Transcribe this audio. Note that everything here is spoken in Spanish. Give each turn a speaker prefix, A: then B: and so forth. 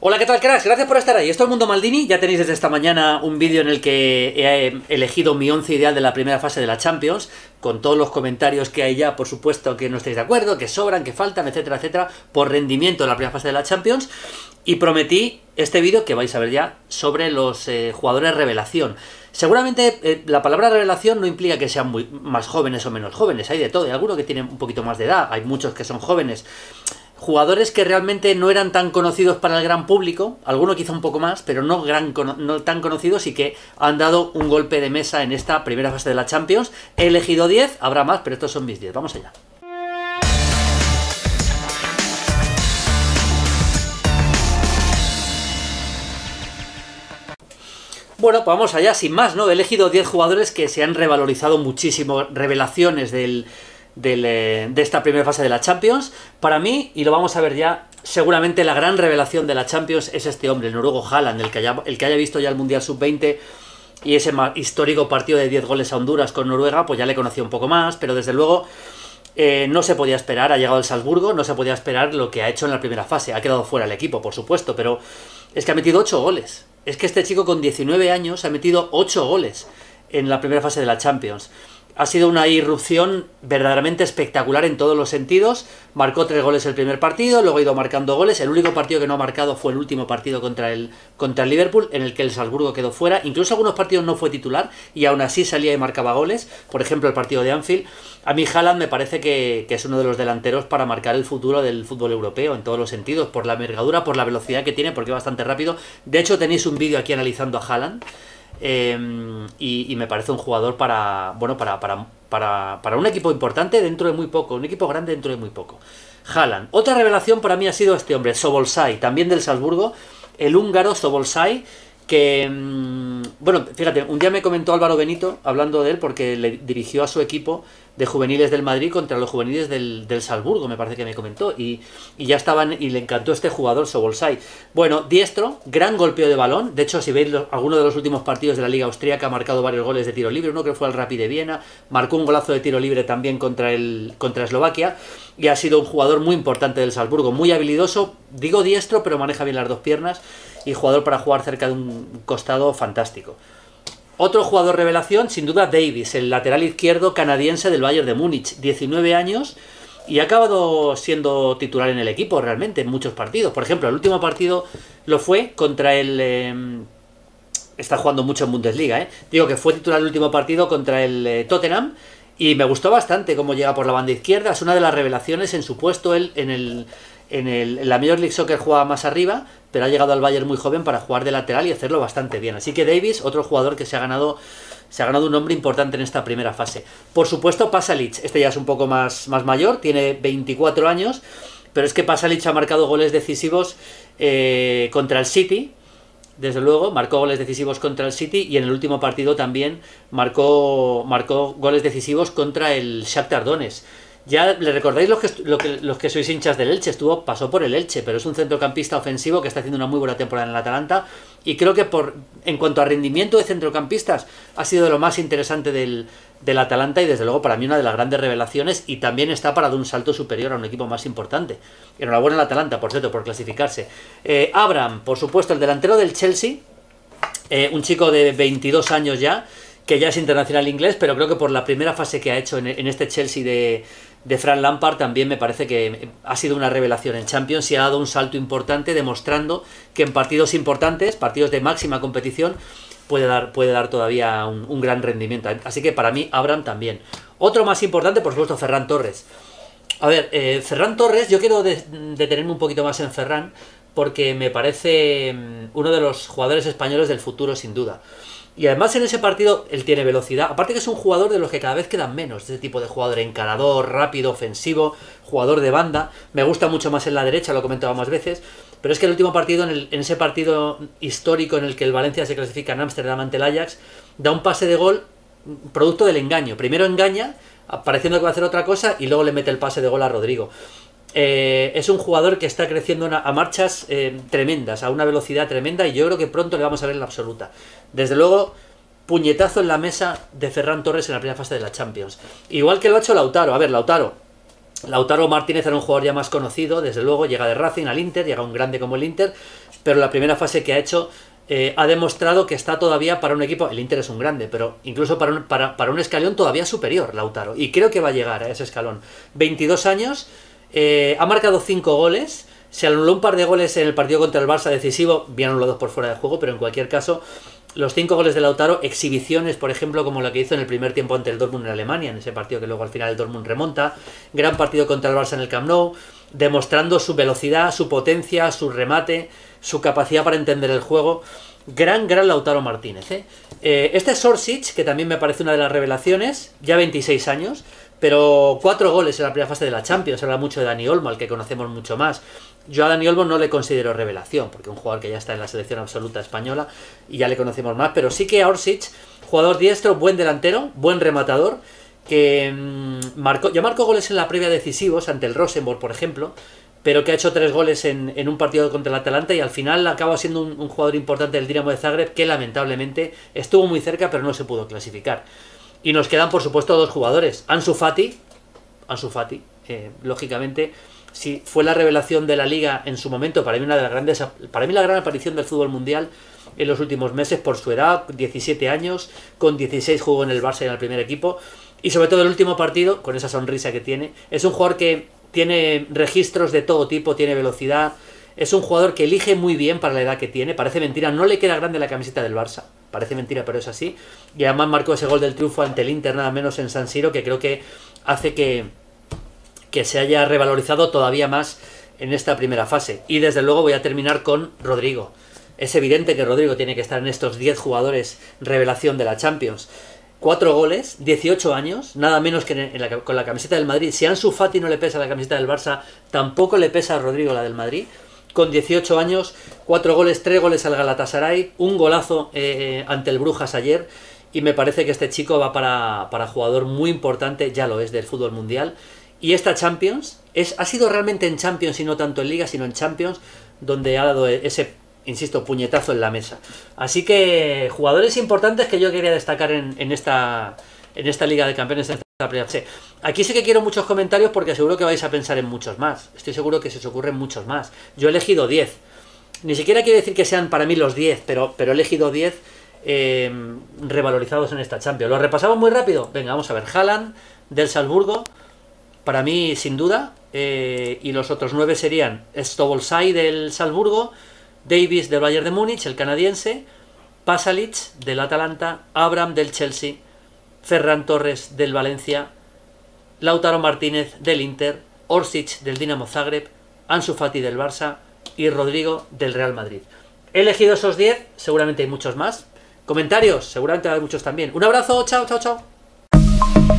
A: Hola, ¿qué tal, cracks? Gracias por estar ahí. Esto es Mundo Maldini. Ya tenéis desde esta mañana un vídeo en el que he elegido mi 11 ideal de la primera fase de la Champions, con todos los comentarios que hay ya, por supuesto, que no estáis de acuerdo, que sobran, que faltan, etcétera, etcétera, por rendimiento de la primera fase de la Champions. Y prometí este vídeo que vais a ver ya sobre los jugadores revelación. Seguramente la palabra revelación no implica que sean más jóvenes o menos jóvenes, hay de todo, hay algunos que tienen un poquito más de edad, hay muchos que son jóvenes. Jugadores que realmente no eran tan conocidos para el gran público, algunos quizá un poco más, pero no tan conocidos y que han dado un golpe de mesa en esta primera fase de la Champions. He elegido 10, habrá más, pero estos son mis 10. Vamos allá. Bueno, pues vamos allá, sin más, ¿no? He elegido 10 jugadores que se han revalorizado muchísimo, revelaciones de esta primera fase de la Champions. Para mí, y lo vamos a ver ya, seguramente la gran revelación de la Champions es este hombre, el noruego Haaland, el que haya visto ya el Mundial Sub-20 y ese histórico partido de 10 goles a Honduras con Noruega, pues ya le conocía un poco más, pero desde luego no se podía esperar, ha llegado el Salzburgo, no se podía esperar lo que ha hecho en la primera fase. Ha quedado fuera el equipo, por supuesto, pero es que ha metido 8 goles. Es que este chico con 19 años ha metido 8 goles en la primera fase de la Champions. Ha sido una irrupción verdaderamente espectacular en todos los sentidos. Marcó 3 goles el primer partido, luego ha ido marcando goles. El único partido que no ha marcado fue el último partido contra el Liverpool, en el que el Salzburgo quedó fuera. Incluso algunos partidos no fue titular y aún así salía y marcaba goles. Por ejemplo, el partido de Anfield. A mí Haaland me parece que es uno de los delanteros para marcar el futuro del fútbol europeo en todos los sentidos, por la envergadura, por la velocidad que tiene, porque es bastante rápido. De hecho, tenéis un vídeo aquí analizando a Haaland. Y me parece un jugador para un equipo importante dentro de muy poco, un equipo grande dentro de muy poco. Haaland. Otra revelación para mí ha sido este hombre, Szoboszlai, también del Salzburgo, el húngaro Szoboszlai, que, bueno, fíjate, un día me comentó Álvaro Benito, hablando de él, porque le dirigió a su equipo de juveniles del Madrid contra los juveniles del Salzburgo, me parece que me comentó, y ya estaban, y le encantó este jugador, Szoboszlai. Bueno, diestro, gran golpeo de balón, de hecho, si veis alguno de los últimos partidos de la Liga Austríaca, ha marcado varios goles de tiro libre, uno que fue al Rapid de Viena, marcó un golazo de tiro libre también contra Eslovaquia, y ha sido un jugador muy importante del Salzburgo, muy habilidoso, digo diestro, pero maneja bien las dos piernas, y jugador para jugar cerca de un costado fantástico. Otro jugador revelación, sin duda Davies, el lateral izquierdo canadiense del Bayern de Múnich, 19 años, y ha acabado siendo titular en el equipo realmente, en muchos partidos. Por ejemplo, el último partido lo fue contra el... está jugando mucho en Bundesliga, digo que fue titular el último partido contra el Tottenham, y me gustó bastante cómo llega por la banda izquierda, es una de las revelaciones en su puesto. Él en la Major League Soccer jugaba más arriba, pero ha llegado al Bayern muy joven para jugar de lateral y hacerlo bastante bien. Así que Davies, otro jugador que se ha ganado un nombre importante en esta primera fase. Por supuesto, Pasalic, este ya es un poco más mayor, tiene 24 años, pero es que Pasalic ha marcado goles decisivos contra el City. Desde luego, marcó goles decisivos contra el City y en el último partido también marcó goles decisivos contra el Shakhtar Donetsk. Ya le recordáis los que sois hinchas del Elche, pasó por el Elche, pero es un centrocampista ofensivo que está haciendo una muy buena temporada en el Atalanta, y creo que en cuanto a rendimiento de centrocampistas ha sido de lo más interesante del Atalanta, y desde luego para mí una de las grandes revelaciones, y también está para dar un salto superior a un equipo más importante. Enhorabuena al Atalanta, por cierto, por clasificarse. Abraham, por supuesto, el delantero del Chelsea, un chico de 22 años ya, que ya es internacional inglés, pero creo que por la primera fase que ha hecho en este Chelsea de Frank Lampard también me parece que ha sido una revelación en Champions y ha dado un salto importante, demostrando que en partidos importantes, partidos de máxima competición, puede dar todavía un gran rendimiento. Así que para mí Abraham también. Otro más importante, por supuesto, Ferran Torres. A ver, Ferran Torres, yo quiero detenerme un poquito más en Ferran, porque me parece uno de los jugadores españoles del futuro, sin duda. Y además en ese partido él tiene velocidad, aparte que es un jugador de los que cada vez quedan menos, ese tipo de jugador encarador, rápido, ofensivo, jugador de banda. Me gusta mucho más en la derecha, lo he comentado más veces, pero es que el último partido, en ese partido histórico en el que el Valencia se clasifica en Ámsterdam ante el Ajax, da un pase de gol producto del engaño. Primero engaña, pareciendo que va a hacer otra cosa, y luego le mete el pase de gol a Rodrigo. Es un jugador que está creciendo a marchas tremendas, a una velocidad tremenda, y yo creo que pronto le vamos a ver en la absoluta. Desde luego, puñetazo en la mesa de Ferran Torres en la primera fase de la Champions. Igual que lo ha hecho Lautaro. A ver, Lautaro Lautaro Martínez era un jugador ya más conocido, desde luego, llega de Racing al Inter, llega un grande como el Inter, pero la primera fase que ha hecho ha demostrado que está todavía para un equipo, el Inter es un grande, pero incluso para un escalón todavía superior, Lautaro, y creo que va a llegar a ese escalón. 22 años, ha marcado 5 goles, se anuló un par de goles en el partido contra el Barça decisivo, bien anulados por fuera de juego, pero en cualquier caso, los 5 goles de Lautaro, exhibiciones, por ejemplo, como la que hizo en el primer tiempo ante el Dortmund en Alemania, en ese partido que luego al final el Dortmund remonta, gran partido contra el Barça en el Camp Nou, demostrando su velocidad, su potencia, su remate, su capacidad para entender el juego. Gran Lautaro Martínez, ¿eh? Este Orsic, que también me parece una de las revelaciones, ya 26 años, pero 4 goles en la primera fase de la Champions. Habla mucho de Dani Olmo, al que conocemos mucho más. Yo a Dani Olmo no le considero revelación, porque es un jugador que ya está en la selección absoluta española y ya le conocemos más, pero sí que a Orsic, jugador diestro, buen delantero, buen rematador, que ya marcó goles en la previa decisivos ante el Rosenborg, por ejemplo, pero que ha hecho 3 goles en un partido contra el Atalanta y al final acaba siendo un jugador importante del Dinamo de Zagreb, que lamentablemente estuvo muy cerca pero no se pudo clasificar. Y nos quedan, por supuesto, 2 jugadores. Ansu Fati, lógicamente, sí, fue la revelación de la Liga en su momento, para mí la gran aparición del fútbol mundial en los últimos meses por su edad, 17 años, con 16 jugó en el Barça y en el primer equipo, y sobre todo el último partido, con esa sonrisa que tiene, es un jugador que tiene registros de todo tipo, tiene velocidad, es un jugador que elige muy bien para la edad que tiene, parece mentira, no le queda grande la camiseta del Barça, parece mentira pero es así, y además marcó ese gol del triunfo ante el Inter nada menos en San Siro, que creo que hace que se haya revalorizado todavía más en esta primera fase. Y desde luego voy a terminar con Rodrigo. Es evidente que Rodrigo tiene que estar en estos 10 jugadores revelación de la Champions. 4 goles, 18 años, nada menos que con la camiseta del Madrid. Si a Ansu Fati no le pesa la camiseta del Barça, tampoco le pesa a Rodrigo la del Madrid. Con 18 años, 4 goles, 3 goles al Galatasaray, un golazo ante el Brujas ayer, y me parece que este chico va para jugador muy importante, ya lo es, del fútbol mundial. Y esta Champions ha sido realmente en Champions y no tanto en Liga, sino en Champions, donde ha dado ese, insisto, puñetazo en la mesa. Así que jugadores importantes que yo quería destacar en esta Liga de Campeones, en esta primera fase. Aquí sí que quiero muchos comentarios porque seguro que vais a pensar en muchos más. Estoy seguro que se os ocurren muchos más. Yo he elegido 10. Ni siquiera quiero decir que sean para mí los 10, pero he elegido 10 revalorizados en esta Champions. ¿Lo repasamos muy rápido? Venga, vamos a ver. Haaland, del Salzburgo, para mí, sin duda, y los otros 9 serían Stobolsai del Salzburgo, Davis del Bayern de Múnich, el canadiense, Pasalic del Atalanta, Abraham del Chelsea, Ferran Torres del Valencia, Lautaro Martínez del Inter, Orsic del Dinamo Zagreb, Ansu Fati del Barça y Rodrigo del Real Madrid. He elegido esos 10, seguramente hay muchos más. Comentarios, seguramente hay muchos también. Un abrazo, chao, chao, chao.